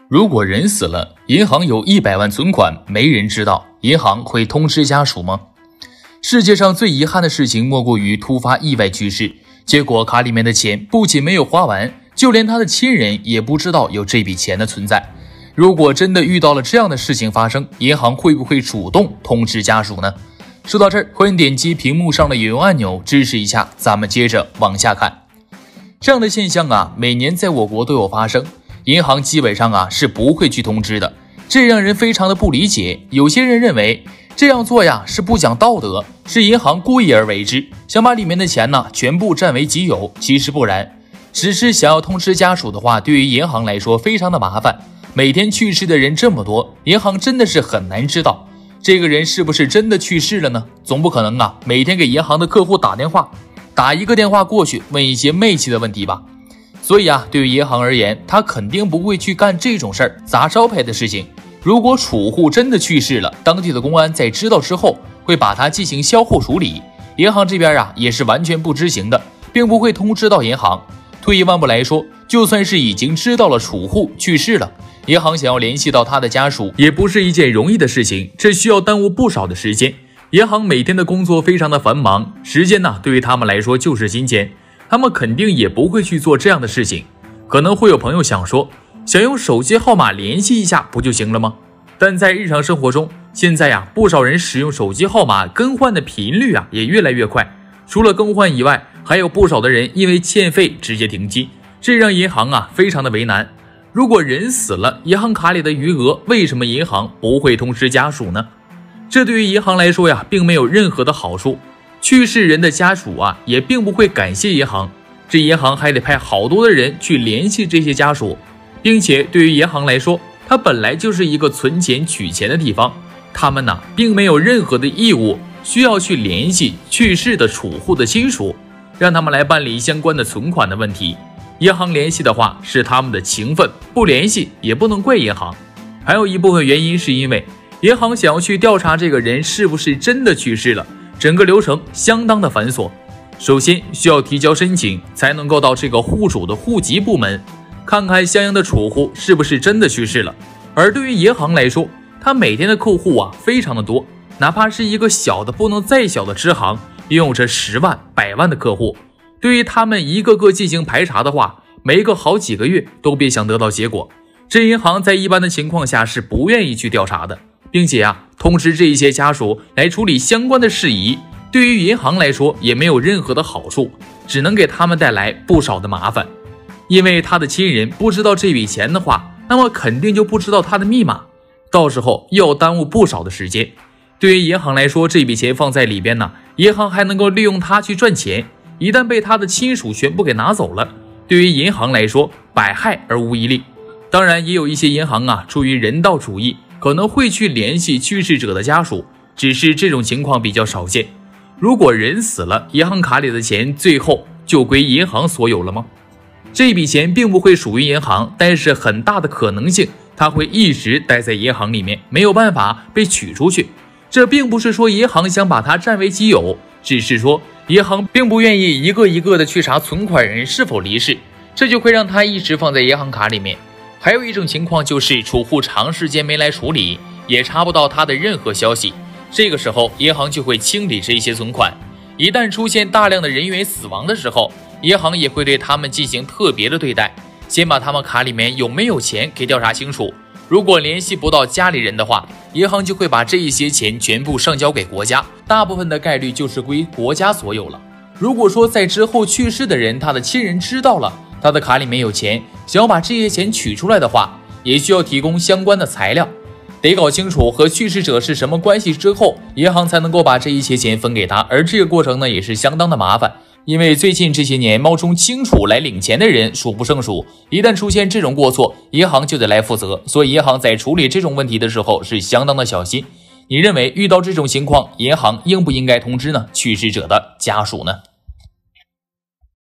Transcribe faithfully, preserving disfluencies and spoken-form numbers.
如果人死了，银行有一百万存款，没人知道，银行会通知家属吗？世界上最遗憾的事情莫过于突发意外去世，结果卡里面的钱不仅没有花完，就连他的亲人也不知道有这笔钱的存在。如果真的遇到了这样的事情发生，银行会不会主动通知家属呢？说到这儿，欢迎点击屏幕上的有用按钮支持一下，咱们接着往下看。这样的现象啊，每年在我国都有发生，银行基本上啊是不会去通知的，这让人非常的不理解。有些人认为这样做呀是不讲道德，是银行故意而为之，想把里面的钱呢全部占为己有。其实不然，只是想要通知家属的话，对于银行来说非常的麻烦。每天去世的人这么多，银行真的是很难知道这个人是不是真的去世了呢？总不可能啊每天给银行的客户打电话，打一个电话过去问一些媚气的问题吧。所以啊，对于银行而言，他肯定不会去干这种事儿砸招牌的事情。如果储户真的去世了，当地的公安在知道之后会把他进行销户处理，银行这边啊也是完全不知情的，并不会通知到银行。退一万步来说，就算是已经知道了储户去世了，银行想要联系到他的家属也不是一件容易的事情，这需要耽误不少的时间。银行每天的工作非常的繁忙，时间呢对于他们来说就是金钱，他们肯定也不会去做这样的事情。可能会有朋友想说，想用手机号码联系一下不就行了吗？但在日常生活中，现在呀不少人使用手机号码更换的频率啊也越来越快，除了更换以外，还有不少的人因为欠费直接停机，这让银行啊非常的为难。如果人死了，银行卡里的余额为什么银行不会通知家属呢？这对于银行来说呀并没有任何的好处，去世人的家属啊也并不会感谢银行，这银行还得派好多的人去联系这些家属，并且对于银行来说，它本来就是一个存钱取钱的地方，他们呢并没有任何的义务需要去联系去世的储户的亲属，让他们来办理相关的存款的问题。银行联系的话是他们的情分，不联系也不能怪银行。还有一部分原因是因为银行想要去调查这个人是不是真的去世了，整个流程相当的繁琐。首先需要提交申请，才能够到这个户主的户籍部门看看相应的储户是不是真的去世了。而对于银行来说，他每天的客户啊非常的多，哪怕是一个小的不能再小的支行，拥有着十万百万的客户，对于他们一个个进行排查的话，没个好几个月都别想得到结果。这银行在一般的情况下是不愿意去调查的，并且啊通知这些家属来处理相关的事宜，对于银行来说也没有任何的好处，只能给他们带来不少的麻烦。因为他的亲人不知道这笔钱的话，那么肯定就不知道他的密码，到时候又要耽误不少的时间。对于银行来说，这笔钱放在里边呢，银行还能够利用它去赚钱，一旦被他的亲属全部给拿走了，对于银行来说百害而无一利。当然也有一些银行啊出于人道主义，可能会去联系去世者的家属，只是这种情况比较少见。如果人死了，银行卡里的钱最后就归银行所有了吗？这笔钱并不会属于银行，但是很大的可能性它会一直待在银行里面，没有办法被取出去。这并不是说银行想把它占为己有，只是说银行并不愿意一个一个的去查存款人是否离世，这就会让它一直放在银行卡里面。还有一种情况就是储户长时间没来处理，也查不到他的任何消息，这个时候银行就会清理这些存款。一旦出现大量的人员死亡的时候，银行也会对他们进行特别的对待，先把他们卡里面有没有钱给调查清楚。如果联系不到家里人的话，银行就会把这一些钱全部上交给国家，大部分的概率就是归国家所有了。如果说在之后去世的人，他的亲人知道了他的卡里面有钱，想要把这些钱取出来的话，也需要提供相关的材料，得搞清楚和去世者是什么关系之后，银行才能够把这一些钱分给他。而这个过程呢也是相当的麻烦，因为最近这些年冒充清楚来领钱的人数不胜数，一旦出现这种过错，银行就得来负责。所以银行在处理这种问题的时候是相当的小心。你认为遇到这种情况，银行应不应该通知呢去世者的家属呢？